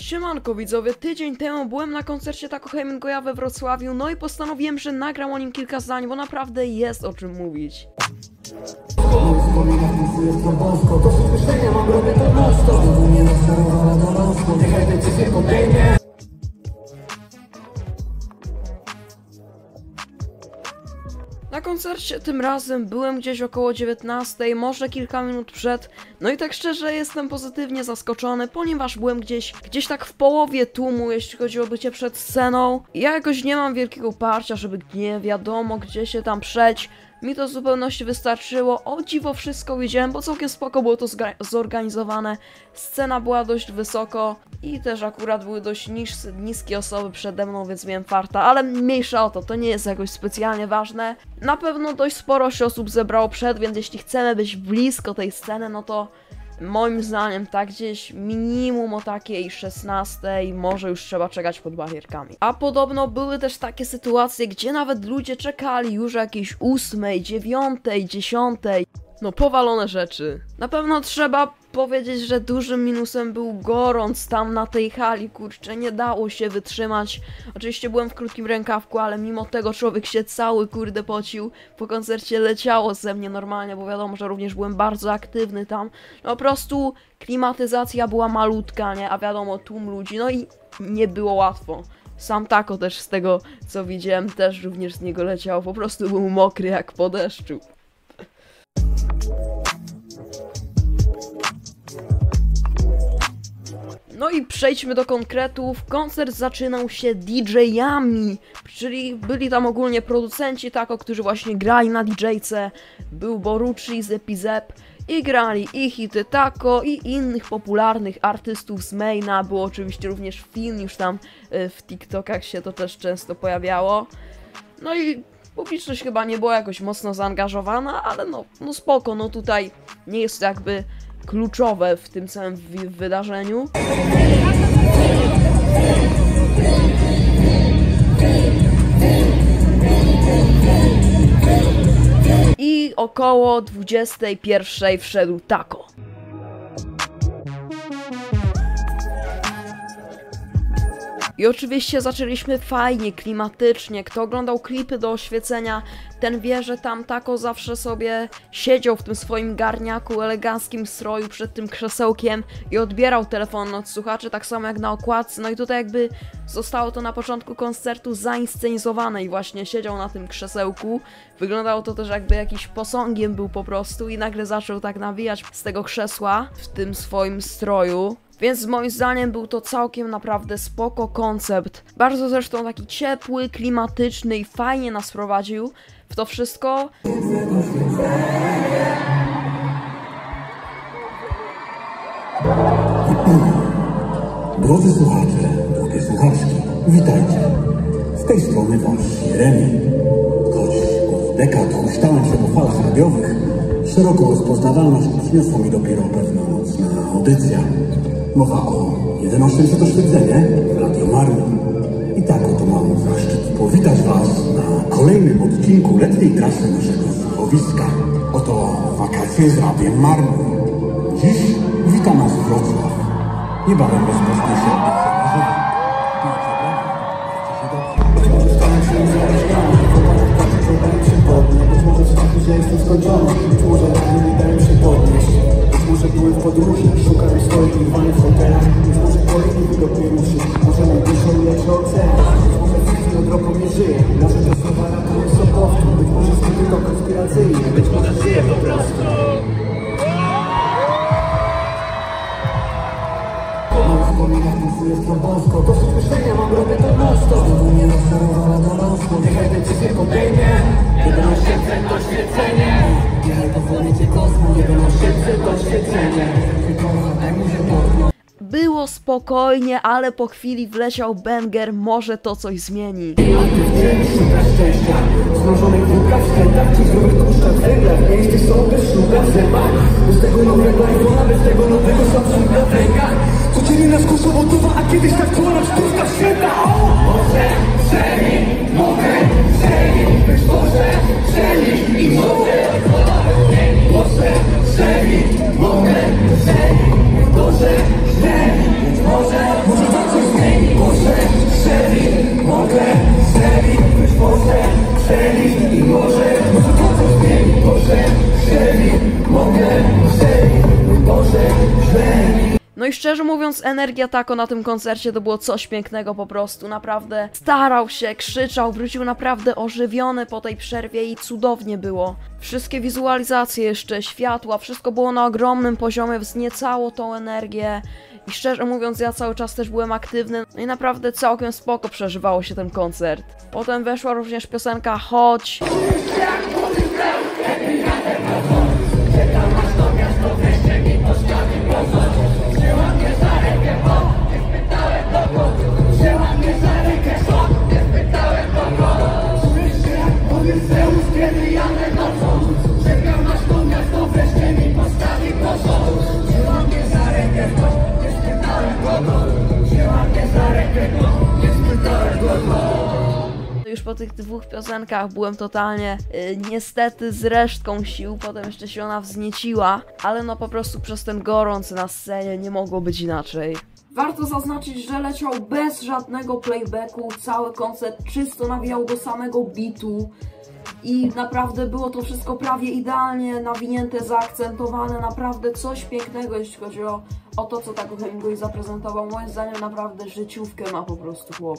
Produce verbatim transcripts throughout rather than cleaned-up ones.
Siemanko widzowie, tydzień temu byłem na koncercie Taco Hemingwaya we Wrocławiu, no i postanowiłem, że nagram o nim kilka zdań, bo naprawdę jest o czym mówić. Na koncercie tym razem byłem gdzieś około dziewiętnastej, może kilka minut przed, no i tak szczerze jestem pozytywnie zaskoczony, ponieważ byłem gdzieś, gdzieś tak w połowie tłumu, jeśli chodzi o bycie przed sceną. Ja jakoś nie mam wielkiego parcia, żeby nie wiadomo gdzie się tam przeć. Mi to w zupełności wystarczyło, o dziwo wszystko widziałem, bo całkiem spoko było to zorganizowane, scena była dość wysoko i też akurat były dość nis niskie osoby przede mną, więc miałem farta, ale mniejsza o to, to nie jest jakoś specjalnie ważne. Na pewno dość sporo się osób zebrało przed, więc jeśli chcemy być blisko tej sceny, no to moim zdaniem tak gdzieś minimum o takiej szesnastej może już trzeba czekać pod barierkami. A podobno były też takie sytuacje, gdzie nawet ludzie czekali już o jakiejś ósmej, dziewiątej, dziesiątej. No powalone rzeczy. Na pewno trzeba powiedzieć, że dużym minusem był gorąc tam na tej hali, kurczę, nie dało się wytrzymać. Oczywiście byłem w krótkim rękawku, ale mimo tego człowiek się cały kurde pocił. Po koncercie leciało ze mnie normalnie, bo wiadomo, że również byłem bardzo aktywny tam. No po prostu klimatyzacja była malutka, nie? A wiadomo, tłum ludzi, no i nie było łatwo. Sam Taco też z tego, co widziałem, też również z niego leciał, po prostu był mokry jak po deszczu. No i przejdźmy do konkretów. Koncert zaczynał się didżejami, czyli byli tam ogólnie producenci Taco, którzy właśnie grali na didżejce. Był Borucci z Epizep i grali i hity Taco i innych popularnych artystów z maina. Było oczywiście również film, już tam w TikTokach się to też często pojawiało. No i publiczność chyba nie była jakoś mocno zaangażowana, ale no, no spoko, no tutaj nie jest to jakby kluczowe w tym całym wydarzeniu. I około dwudziestej pierwszej wszedł Taco. I oczywiście zaczęliśmy fajnie, klimatycznie. Kto oglądał klipy do oświecenia, ten wie, że tam Taco zawsze sobie siedział w tym swoim garniaku, eleganckim stroju przed tym krzesełkiem i odbierał telefon od słuchaczy, tak samo jak na okładce. No i tutaj jakby zostało to na początku koncertu zainscenizowane i właśnie siedział na tym krzesełku. Wyglądało to też jakby jakiś posągiem był po prostu i nagle zaczął tak nawijać z tego krzesła w tym swoim stroju. Więc moim zdaniem był to całkiem naprawdę spoko koncept. Bardzo zresztą taki ciepły, klimatyczny i fajnie nas prowadził w to wszystko. Drodzy słuchacze, drogie słuchaczki, witajcie. Z tej strony wasz Jeremi. Choć od dekad huśtałem się po falach radiowych, szeroką rozpoznawalność przyniosła mi dopiero pewna nocna audycja. Mowa o jeden osiemset oświetlenie w Radio Marmur. I tak oto mam zaszczyt powitać was na kolejnym odcinku letniej trasy naszego słuchowiska. Oto wakacje z Radiem Marmur. Dziś wita nas Wrocław. Niebawem rozpocznie się audycja być może w strachu, że jestem skończony. Być może rany nie dają się podnieść. Być może były w podróży, szukałem swoich irwanych hotelach. Być może kolejny widok mnie ruszy. Może najwyższą lepszą ocenę. Być może wszystko drogo nie żyje. Może te słowa ratują sobowtór. Być może skryty to konspiracyjny. Być może żyje po prostu. Mam wspominać, tu jest trąbowsko. To są myślenia, mam robię to non-stop. Znowu nie rozczarowała dorosło. Niechaj decyzję podejmie. Jeden osiemset to świecenie. Niechaj pozwolicie kosmu. Jeden osiemset to świecenie. Daj mu się podno. Było spokojnie, ale po chwili wleciał banger, może to coś zmieni. Szukasz szczęścia, zmrożonych wódkach, w sklepach, czy zdrowych tłuszczach, węglach. Miejsce są też szluga w zębach. Bez tego nowego iPhone'a, bez tego nowego Samsunga w rękach. Codziennie nas kuszą gotowa, a kiedyś tak czuła nam sztuczka święta. Może strzeli, mogę strzeli, być może strzeli i może może strzeli, mogę strzeli, może strzeli, może może szczerze mówiąc, energia Taco na tym koncercie to było coś pięknego po prostu, naprawdę starał się, krzyczał, wrócił naprawdę ożywiony po tej przerwie i cudownie było. Wszystkie wizualizacje jeszcze, światła, wszystko było na ogromnym poziomie, wzniecało tą energię. I szczerze mówiąc, ja cały czas też byłem aktywny, no i naprawdę całkiem spoko przeżywało się ten koncert. Potem weszła również piosenka Chodź. Już po tych dwóch piosenkach byłem totalnie yy, niestety z resztką sił, potem jeszcze się ona wznieciła, ale no po prostu przez ten gorąc na scenie nie mogło być inaczej. Warto zaznaczyć, że leciał bez żadnego playbacku, cały koncert czysto nawijał do samego beatu i naprawdę było to wszystko prawie idealnie nawinięte, zaakcentowane, naprawdę coś pięknego, jeśli chodzi o, o to, co Taco Hemingway zaprezentował. Moim zdaniem naprawdę życiówkę ma po prostu chłop.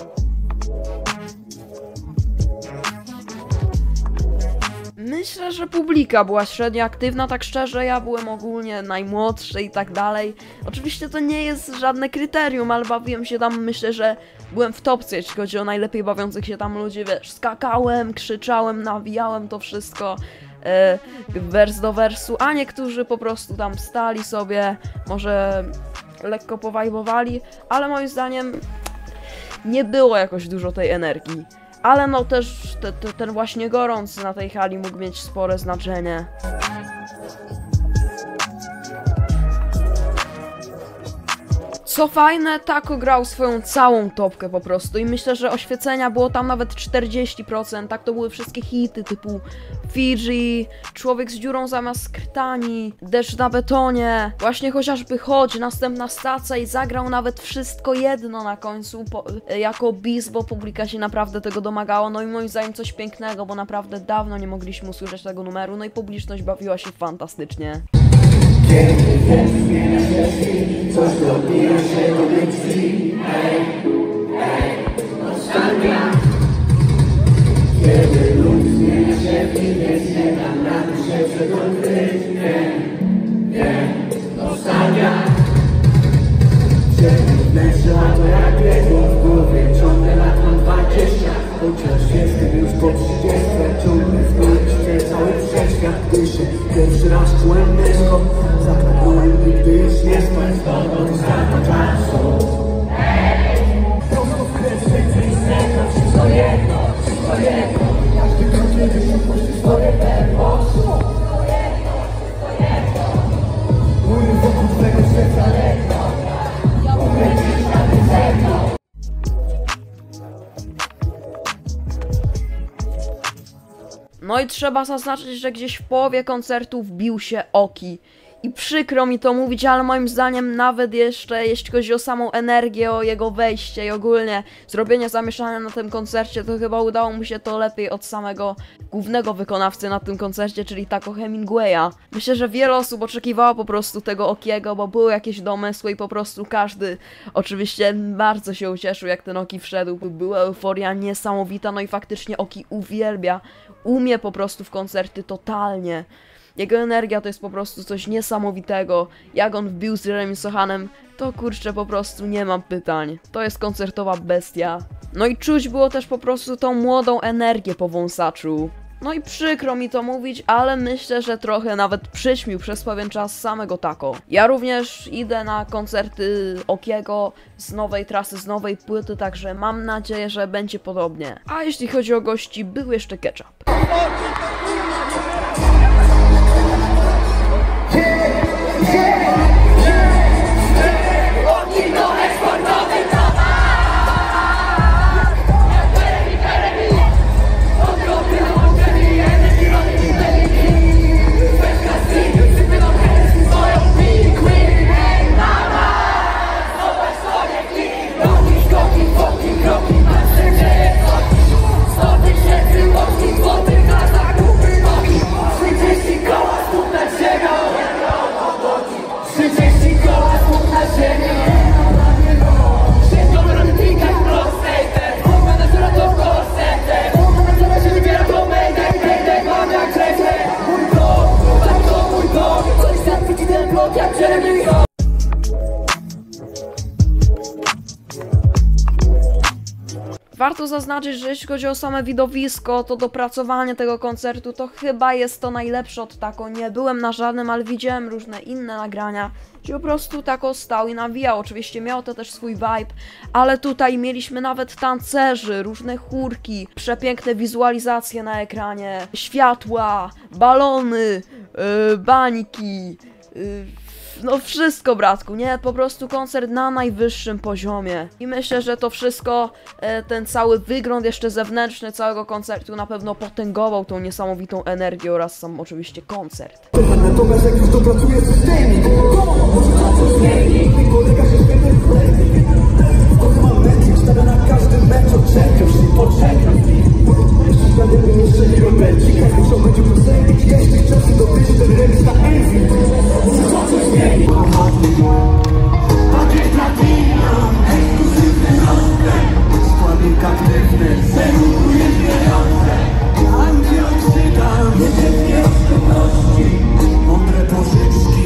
Myślę, że publika była średnio aktywna, tak szczerze, ja byłem ogólnie najmłodszy i tak dalej. Oczywiście to nie jest żadne kryterium, ale bawiłem się tam, myślę, że byłem w topce, jeśli chodzi o najlepiej bawiących się tam ludzi, wiesz, skakałem, krzyczałem, nawijałem to wszystko, e, wers do wersu, a niektórzy po prostu tam stali sobie, może lekko powajbowali, ale moim zdaniem nie było jakoś dużo tej energii. Ale no też te, te, ten właśnie gorąc na tej hali mógł mieć spore znaczenie. Co fajne, Taco grał swoją całą topkę po prostu i myślę, że oświecenia było tam nawet czterdzieści procent, tak to były wszystkie hity typu Fiji, Człowiek z dziurą zamiast krtani, Deszcz na betonie, właśnie chociażby Chodź, następna stacja i zagrał nawet Wszystko jedno na końcu po, jako bis, bo publika się naprawdę tego domagała, no i moim zdaniem coś pięknego, bo naprawdę dawno nie mogliśmy usłyszeć tego numeru, no i publiczność bawiła się fantastycznie. Kiedy wiek zmienia się świt, coś dobiera się do myśli. Ej, ej, nostalgia. Kiedy lud zmienia się w inny, nie dam rady się przekryć. Wiem, wiem, nostalgia. Przepiękne to jak biegło w głowie, ciągle lat mam dwadzieścia. Chociaż jestem już po trzydziestce, ciągle w głowie cały wszechświat dyszy. Pierwszy raz czułem myszko, zakradłem i gdy już nie spać, to strata czasu. Prosto w krew serce i serca, wszystko jedno, wszystko jedno. Każdy krok kiedy się puści swoje tempo. Wszystko jedno, wszystko jedno. Mój wokół twego serca lekko. No i trzeba zaznaczyć, że gdzieś w połowie koncertu wbił się Oki. I przykro mi to mówić, ale moim zdaniem nawet jeszcze, jeśli chodzi o samą energię, o jego wejście i ogólnie zrobienie zamieszania na tym koncercie, to chyba udało mu się to lepiej od samego głównego wykonawcy na tym koncercie, czyli Taco Hemingwaya. Myślę, że wiele osób oczekiwało po prostu tego Okiego, bo były jakieś domysły i po prostu każdy oczywiście bardzo się ucieszył, jak ten Oki wszedł. Była euforia niesamowita, no i faktycznie Oki uwielbia, umie po prostu w koncerty totalnie. Jego energia to jest po prostu coś niesamowitego. Jak on wbił z Jeremy Sohanem, to kurczę po prostu nie mam pytań. To jest koncertowa bestia. No i czuć było też po prostu tą młodą energię po wąsaczu. No i przykro mi to mówić, ale myślę, że trochę nawet przyćmił przez pewien czas samego Taco. Ja również idę na koncerty Okiego z nowej trasy, z nowej płyty, także mam nadzieję, że będzie podobnie. A jeśli chodzi o gości, był jeszcze Ketchup. Sto tysięcy łącznych złotych na zakupy nogi. Warto zaznaczyć, że jeśli chodzi o same widowisko, to dopracowanie tego koncertu to chyba jest to najlepsze od Tako. Nie byłem na żadnym, ale widziałem różne inne nagrania, gdzie po prostu Tako stał i nawijał. Oczywiście miał to też swój vibe, ale tutaj mieliśmy nawet tancerzy, różne chórki, przepiękne wizualizacje na ekranie, światła, balony, yy, bańki, yy, no wszystko, bratku, nie? Po prostu koncert na najwyższym poziomie. I myślę, że to wszystko, e, ten cały wygląd jeszcze zewnętrzny całego koncertu na pewno potęgował tą niesamowitą energię oraz sam oczywiście koncert. Natomiast jak już dopracuje systemik, może to coś zmieni. Kolega się świetnie wlepi. To mam metrzyk, stawia na każdym meczu. Czekasz i poczekam. Jeszcze śladem jeszcze nie robercik. Każdy show będzie piosenki. Gdzieś tych czasów dotyczy ten remis na Envy. Może to coś zmieni. Pakiet platina, ekskluzywny nocleg. Składnik aktywny, zeruje pieniądze. Antyoksydan, niezmiernie oszczędności. Mądre pożyczki,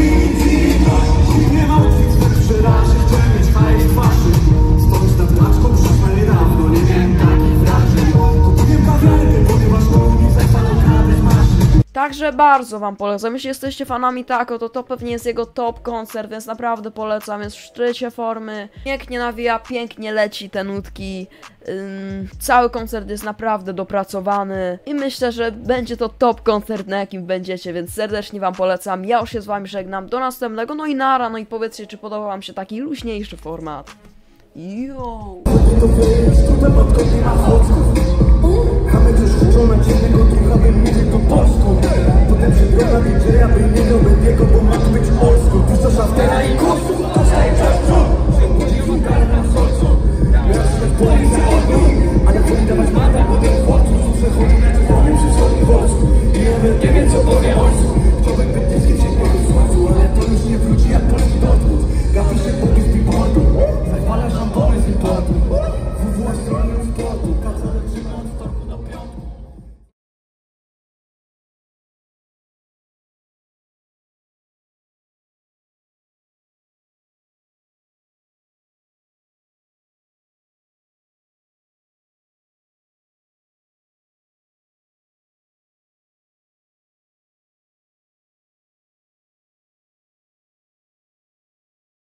nie martwić, że przeraży. Chcę mieć hajs twarzy. Stoisz nad paczką, przyszła niedawno. Nie miałem takich wrażeń. Kupiłem kawiarkę, ponieważ to ulica okradać maszyn. Także bardzo wam polecam, jeśli jesteście fanami Tako, to to pewnie jest jego top koncert, więc naprawdę polecam, jest w szczycie formy, pięknie nawija, pięknie leci te nutki, ym, cały koncert jest naprawdę dopracowany i myślę, że będzie to top koncert, na jakim będziecie, więc serdecznie wam polecam, ja już się z wami żegnam, do następnego, no i nara, no i powiedzcie, czy podoba wam się taki luźniejszy format. Yo! Kamek już uczą na dziennego ducha, bym mówił to polską. Potem się droga D J-a, by nie miał biegu, bo ma tu być old school. Puszcza szaftera i kursu, to staje